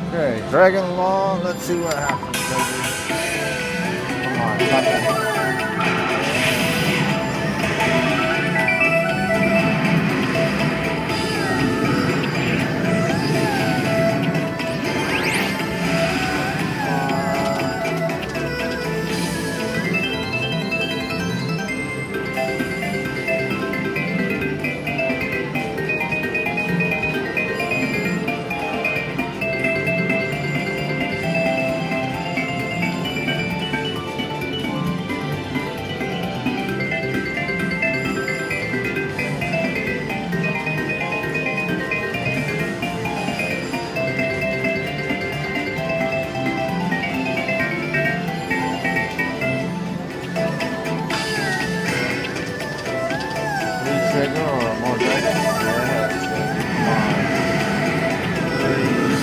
Okay, Dragon Law. Let's see what happens, baby. Come on, nothing. Trigger or more dragons? Yes, baby. Come on. Please.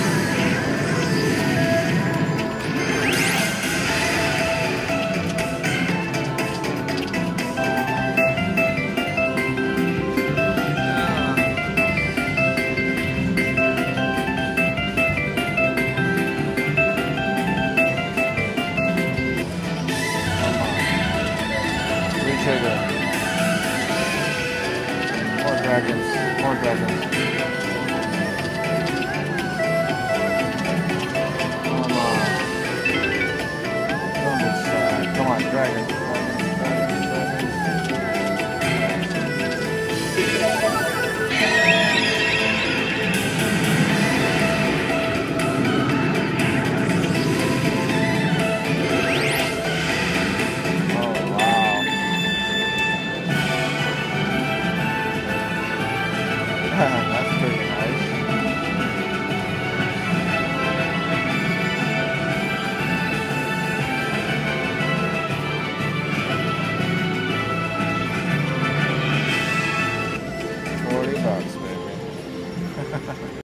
Trigger. More dragons. More dragons. Come on. Don't be sad. Come on, dragons. That's pretty nice. $40, baby.